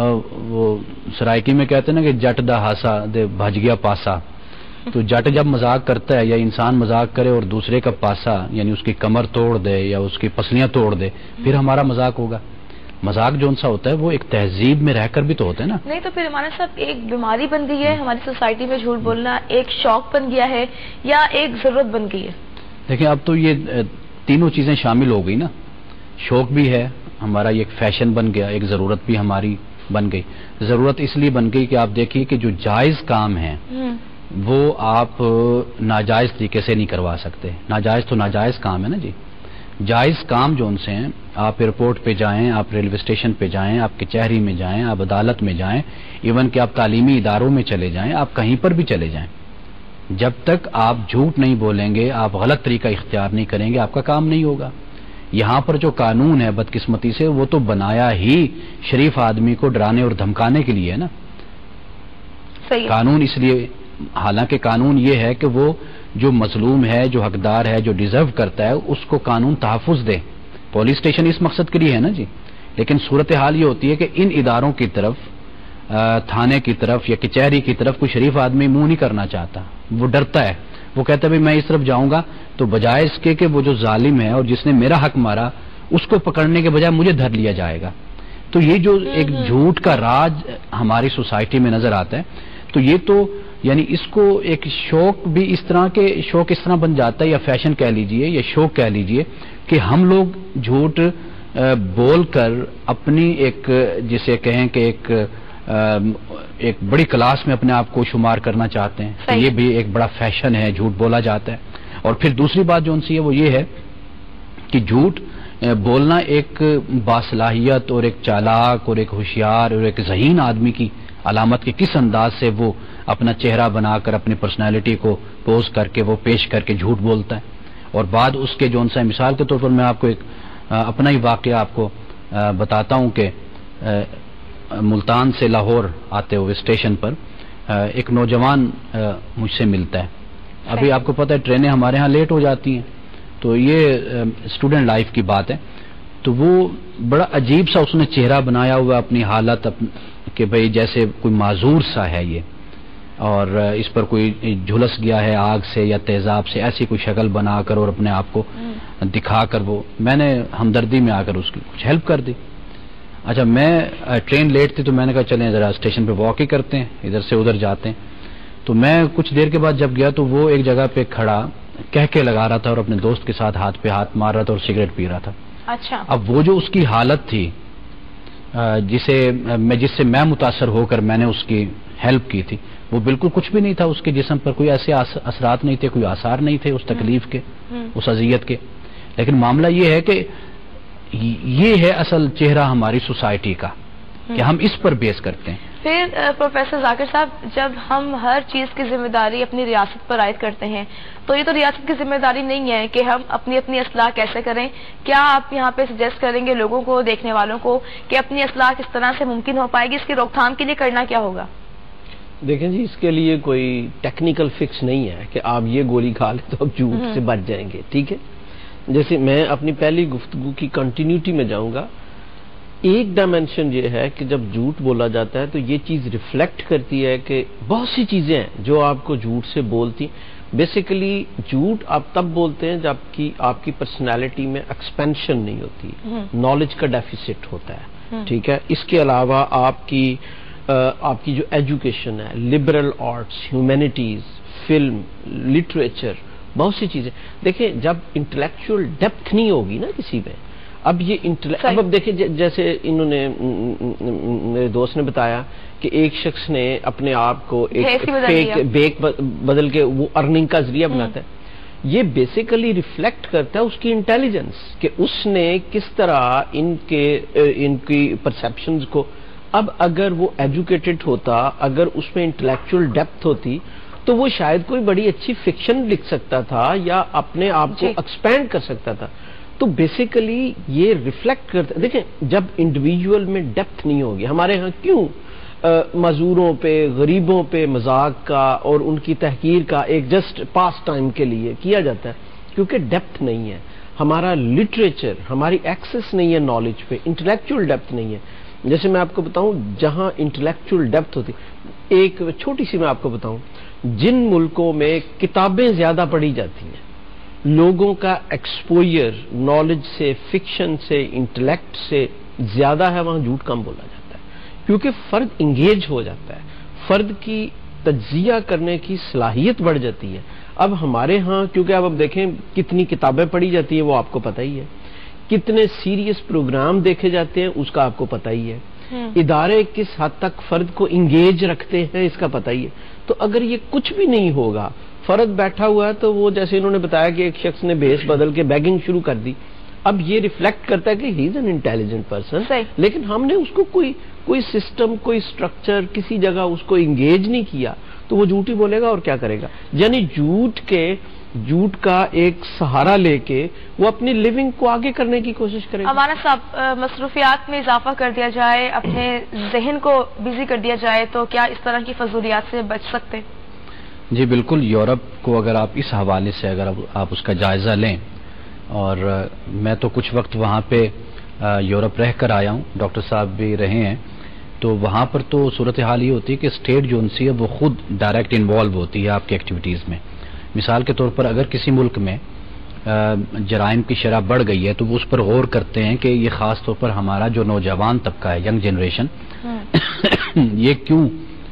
[SPEAKER 2] सराइकी में कहते हैं ना कि जट दा हासा दे भज गया पासा। तो जट जब मजाक करता है या इंसान मजाक करे और दूसरे का पासा यानी उसकी कमर तोड़ दे या उसकी पसलियां तोड़ दे, फिर हमारा मजाक होगा। मजाक जो सा होता है वो एक तहजीब में रहकर भी तो होता है ना।
[SPEAKER 1] नहीं तो फिर हमारे साथ एक बीमारी बन गई है हमारी सोसाइटी में, झूठ बोलना एक शौक बन गया है या एक जरूरत बन गई है।
[SPEAKER 2] देखिए अब तो ये तीनों चीजें शामिल हो गई ना। शौक भी है हमारा, ये एक फैशन बन गया, एक जरूरत भी हमारी बन गई। जरूरत इसलिए बन गई कि आप देखिए कि जो जायज काम है वो आप नाजायज तरीके से नहीं करवा सकते। नाजायज तो नाजायज काम है ना जी। जायज काम जो उनसे हैं, आप एयरपोर्ट पे जाएं, आप रेलवे स्टेशन पे जाएं, आप कचहरी में जाएं, आप अदालत में जाएं, इवन कि आप तालीमी इदारों में चले जाएं, आप कहीं पर भी चले जाएं, जब तक आप झूठ नहीं बोलेंगे, आप गलत तरीका इख्तियार नहीं करेंगे, आपका काम नहीं होगा। यहाँ पर जो कानून है बदकिस्मती से वो तो बनाया ही शरीफ आदमी को डराने और धमकाने के लिए है ना।
[SPEAKER 1] सही
[SPEAKER 2] कानून इसलिए, हालांकि कानून ये है कि वो जो मजलूम है, जो हकदार है, जो डिजर्व करता है, उसको कानून तहफ़्फ़ुज़ दे। पुलिस स्टेशन इस मकसद के लिए है ना जी। लेकिन सूरत हाल ये होती है कि इन इदारों की तरफ, थाने की तरफ या कचहरी की तरफ कोई शरीफ आदमी मुंह नहीं करना चाहता, वो डरता है। वो कहता है भाई मैं इस तरफ जाऊंगा तो बजाय इसके कि वो जो जालिम है और जिसने मेरा हक मारा उसको पकड़ने के बजाय मुझे धर लिया जाएगा। तो ये जो एक झूठ का राज हमारी सोसाइटी में नजर आता है, तो ये तो यानी इसको एक शौक भी इस तरह बन जाता है, या फैशन कह लीजिए या शौक कह लीजिए, कि हम लोग झूठ बोलकर अपनी एक, जिसे कहें कि एक बड़ी क्लास में अपने आप को शुमार करना चाहते हैं। तो ये भी एक बड़ा फैशन है, झूठ बोला जाता है। और फिर दूसरी बात जो उनसी है वो ये है कि झूठ बोलना एक बासलाहियत और एक चालाक और एक होशियार और एक ज़हीन आदमी की अलामत, की किस अंदाज से वो अपना चेहरा बनाकर अपनी पर्सनैलिटी को पोज करके वो पेश करके झूठ बोलता है। और बाद उसके जो उनसा मिसाल के तौर पर मैं आपको एक अपना ही वाक़या आपको बताता हूँ कि मुल्तान से लाहौर आते हुए स्टेशन पर एक नौजवान मुझसे मिलता है। अभी आपको पता है ट्रेनें हमारे यहाँ लेट हो जाती हैं, तो ये स्टूडेंट लाइफ की बात है। तो वो बड़ा अजीब सा उसने चेहरा बनाया हुआ अपनी हालत कि भाई जैसे कोई माजूर सा है ये, और इस पर कोई झुलस गया है आग से या तेजाब से, ऐसी कोई शक्ल बनाकर और अपने आप को दिखाकर वो, मैंने हमदर्दी में आकर उसकी कुछ हेल्प कर दी। अच्छा, मैं ट्रेन लेट थी तो मैंने कहा चलें जरा स्टेशन पे वॉक ही करते हैं, इधर से उधर जाते हैं। तो मैं कुछ देर के बाद जब गया तो वो एक जगह पे खड़ा कह के लगा रहा था और अपने दोस्त के साथ हाथ पे हाथ मार रहा था और सिगरेट पी रहा था।
[SPEAKER 1] अच्छा। अब
[SPEAKER 2] वो जो उसकी हालत थी जिससे मैं मुतासर होकर मैंने उसकी हेल्प की थी, वो बिल्कुल कुछ भी नहीं था। उसके जिस्म पर कोई ऐसे असरात नहीं थे, कोई आसार नहीं थे उस तकलीफ के, उस अजियत के। लेकिन मामला ये है कि ये है असल चेहरा हमारी सोसाइटी का कि हम इस पर बेस करते हैं।
[SPEAKER 1] फिर प्रोफेसर जाकिर साहब, जब हम हर चीज की जिम्मेदारी अपनी रियासत पर आयद करते हैं तो ये तो रियासत की जिम्मेदारी नहीं है कि हम अपनी अपनी असलाह कैसे करें। क्या आप यहाँ पे सजेस्ट करेंगे लोगों को, देखने वालों को, कि अपनी असलाह किस तरह से मुमकिन हो पाएगी? इसकी रोकथाम के लिए करना क्या होगा?
[SPEAKER 3] देखें जी, इसके लिए कोई टेक्निकल फिक्स नहीं है कि आप ये गोली खा लें तो आप झूठ से बच जाएंगे, ठीक है। جیسے میں اپنی پہلی گفتگو کی کنٹینیوٹی میں جاؤں گا. ایک ڈائمینشن یہ ہے کہ جب جھوٹ بولا جاتا ہے تو یہ چیز ریفلیکٹ کرتی ہے کہ بہت سی چیزیں ہیں جو آپ کو جھوٹ سے بولتی. بیسیکلی جھوٹ آپ تب بولتے ہیں جب آپ کی پرسنالٹی میں ایکسپینشن نہیں ہوتی, نالج کا ڈیفیسٹ ہوتا ہے. ٹھیک ہے, اس کے علاوہ آپ کی جو ایجوکیشن ہے, liberal arts, humanities, film, literature, بہت سی چیزیں. دیکھیں جب انٹلیکچوئل ڈیپتھ نہیں ہوگی نا کسی میں, اب یہ اب دیکھیں جیسے انہوں نے میرے دوست نے بتایا کہ ایک شخص نے اپنے آپ کو ایک بیک بدل کے وہ ارننگ کا ذریعہ بناتا ہے. یہ بیسیکلی ریفلیکٹ کرتا ہے اس کی انٹیلیجنس کہ اس نے کس طرح ان کی پرسیپشنز کو. اب اگر وہ ایجوکیٹڈ ہوتا, اگر اس میں انٹلیکچوئل ڈیپتھ ہوتی تو وہ شاید کوئی بڑی اچھی فکشن لکھ سکتا تھا یا اپنے آپ کو ایکسپینڈ کر سکتا تھا. تو بیسیکلی یہ ریفلیکٹ کرتا ہے. دیکھیں جب انڈیویجول میں ڈیپتھ نہیں ہوگی, ہمارے ہاں کیوں معذوروں پہ, غریبوں پہ مذاق کا اور ان کی تحقیر کا ایک جسٹ پاس ٹائم کے لیے کیا جاتا ہے, کیونکہ ڈیپتھ نہیں ہے. ہمارا لٹریچر, ہماری ایکسس نہیں ہے نالج پہ, انٹلیکچوئل ڈیپتھ نہیں ہے. جیسے میں آپ کو بتاؤں جہاں انٹلیکچوئل ڈیپتھ ہوتی, ایک چھوٹی سی میں آپ کو بتاؤں, جن ملکوں میں کتابیں زیادہ پڑھی جاتی ہیں, لوگوں کا ایکسپوئر نالج سے, فکشن سے, انٹلیکٹ سے زیادہ ہے, وہاں جھوٹ کم بولا جاتا ہے کیونکہ فرد انگیج ہو جاتا ہے, فرد کی تجزیہ کرنے کی صلاحیت بڑھ جاتی ہے. اب ہمارے ہاں کیونکہ اب دیکھیں کتنی کتابیں پڑھی جاتی ہیں وہ آپ کو پتہ ہی ہے, کتنے سیریس پروگرام دیکھے جاتے ہیں اس کا آپ کو پتہ ہی ہے, ادارے کس حد تک فرد کو انگیج رکھتے ہیں اس کا پتہ ہی ہے. تو اگر یہ کچھ بھی نہیں ہوگا, فرد بیٹھا ہوا ہے تو وہ جیسے انہوں نے بتایا کہ ایک شخص نے بھیس بدل کے بیگنگ شروع کر دی, اب یہ ریفلیکٹ کرتا ہے کہ he is an intelligent person, لیکن ہم نے اس کو کوئی سسٹم, کوئی اسٹرکچر, کسی جگہ اس کو انگیج نہیں کیا تو وہ جھوٹ ہی بولے گا اور کیا کرے گا. یعنی جھوٹ کا ایک سہارا لے کے وہ اپنی لیونگ کو آگے کرنے کی کوشش کرے گا.
[SPEAKER 1] ہمارا سب مصروفیات میں اضافہ کر دیا جائے, اپنے ذہن کو بزی کر دیا جائے تو کیا اس طرح کی فضولیات سے بچ سکتے؟
[SPEAKER 2] جی بالکل. یورپ کو اگر آپ اس حوالے سے اگر آپ اس کا جائزہ لیں, اور میں تو کچھ وقت وہاں پہ یورپ رہ کر آیا ہوں, ڈاکٹر صاحب بھی رہے ہیں, تو وہاں پر تو صورتحال یہ ہوتی ہے کہ اسٹیٹ جو ان سی ہے وہ خود ڈائریکٹ انوالو ہوتی ہے آپ کی ایکٹیویٹیز میں. مثال کے طور پر اگر کسی ملک میں جرائم کی شرح بڑھ گئی ہے تو وہ اس پر غور کرتے ہیں کہ یہ خاص طور پر ہمارا جو نوجوان طبقہ ہے, ینگ جنریشن, یہ کیوں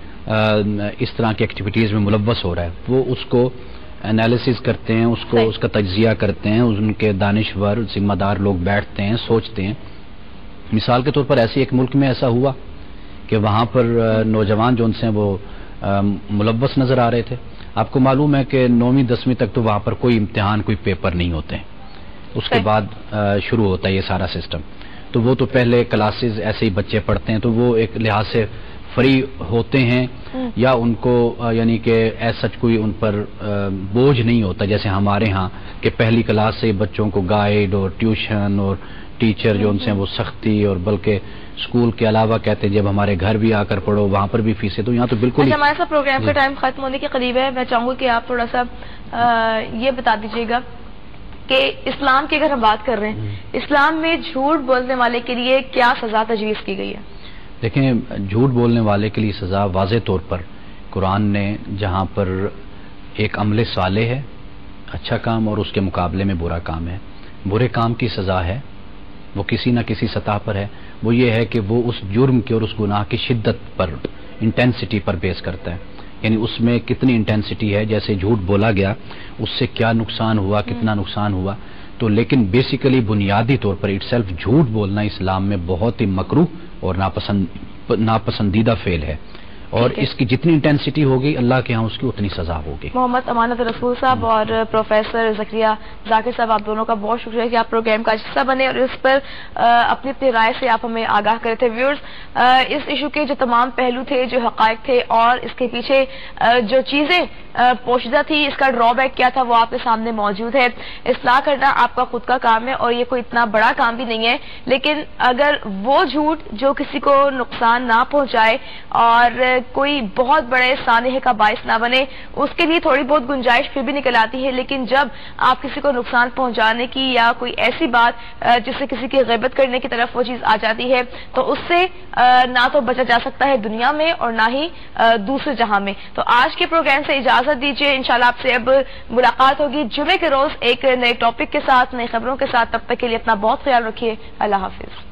[SPEAKER 2] اس طرح کی ایکٹیویٹیز میں ملوث ہو رہا ہے. وہ اس کو انالیسز کرتے ہیں, اس کا تجزیہ کرتے ہیں, ان کے دانشور ذمہ دار لوگ بیٹھتے ہیں, سوچتے ہیں. مثال کے طور پر ایسے ایک ملک میں ایسا ہوا کہ وہاں پر نوجوان جو ان سے وہ ملوث نظر آ رہے تھے. آپ کو معلوم ہے کہ 9ویں 10ویں تک تو وہاں پر کوئی امتحان, کوئی پیپر نہیں ہوتے ہیں, اس کے بعد شروع ہوتا ہے یہ سارا سسٹم. تو وہ تو پہلے کلاسز ایسے ہی بچے پڑھتے ہیں تو وہ ایک لحاظ سے فری ہوتے ہیں, یا ان کو یعنی کہ ایسا کوئی ان پر بوجھ نہیں ہوتا جیسے ہمارے ہاں کہ پہلی کلاس سے بچوں کو گائیڈ اور ٹیوشن اور ٹیچر جو ان سے وہ سختی, اور بلکہ اسکول کے علاوہ کہتے ہیں جب ہمارے گھر بھی آ کر پڑھو وہاں پر بھی فیسیں. تو یہاں تو بالکل
[SPEAKER 1] ہمارے ساتھ پروگرام کا ٹائم ختم ہونے کے قریب ہے. میں چاہوں گی کہ آپ تھوڑا سا یہ بتا دیجیے گا کہ اسلام کی اگر ہم بات کر رہے ہیں, اسلام میں جھوٹ بولنے والے کے لیے کیا سزا تجویز کی گئی ہے؟
[SPEAKER 2] دیکھیں جھوٹ بولنے والے کے لیے سزا واضح طور پر قرآن نے, جہاں پر ایک عمل صالح ہے, اچھا کام, اور اس کے مقابلے میں برا کام ہے. برے کام کی سزا ہے وہ کسی نہ کسی سطح پر ہے, وہ یہ ہے کہ وہ اس جرم کی اور اس گناہ کی شدت پر, انٹینسٹی پر بیس کرتا ہے. یعنی اس میں کتنی انٹینسٹی ہے, جیسے جھوٹ بولا گیا اس سے کیا نقصان ہوا, کتنا نقصان ہوا. تو لیکن بیسیکلی بنیادی طور پر اٹ سیلف جھوٹ بولنا اسلام میں بہت ہی مکروہ اور ناپسندیدہ فعل ہے, اور اس کی جتنی انٹینسٹی ہوگی اللہ کے ہاں اس کی اتنی سزا ہوگی.
[SPEAKER 1] محمد امانت رسول صاحب اور پروفیسر ذکریہ ذاکر صاحب, آپ دونوں کا بہت شکریہ کہ آپ پروگرام کا حصہ بنے اور اس پر اپنی رائے سے آپ ہمیں آگاہ کرے تھے. ویورز, اس ایشو کے جو تمام پہلو تھے, جو حقائق تھے, اور اس کے پیچھے جو چیزیں پوشیدہ تھی, اس کا ڈرا بیک کیا تھا, وہ آپ کے سامنے موجود ہے. اصلاح کرنا آپ کا خود کا کام ہے اور یہ کوئی اتنا بڑا کام بھی نہیں ہے, لیکن اگر وہ جھوٹ جو کسی کو نقصان نہ پہنچائے اور کوئی بہت بڑے سانحے کا باعث نہ بنے. اس کے لیے تھوڑی بہت گنجائش پھر بھی نکل آتی ہے, لیکن جب آپ کسی کو نقصان پہنچانے کی یا کوئی ایسی بات جس سے کسی کی غیبت کرنے کی طرف وہ چیز آ جاتی ہے تو اس سے نہ تو بچا جا سکتا ہے دنیا میں اور نہ ہی دوسرے جہاں میں. تو آج کے پروگرام سے اجازت دیجیے, انشاءاللہ آپ سے اب ملاقات ہوگی جمعے کے روز ایک نئے ٹاپک کے ساتھ, نئی خبروں کے ساتھ. تب تک کے لیے اپنا بہت خیال رکھیے. اللہ حافظ.